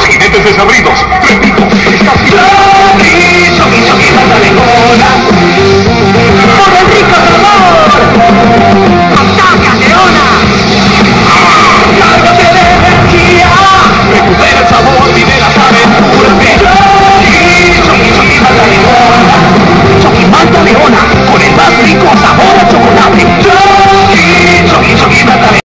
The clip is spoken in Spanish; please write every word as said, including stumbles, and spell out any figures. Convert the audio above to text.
los jinetes desabridos. Repito, está así. ¡Guiso, guiso, guiso, dale cola! ¡Por el rico sabor!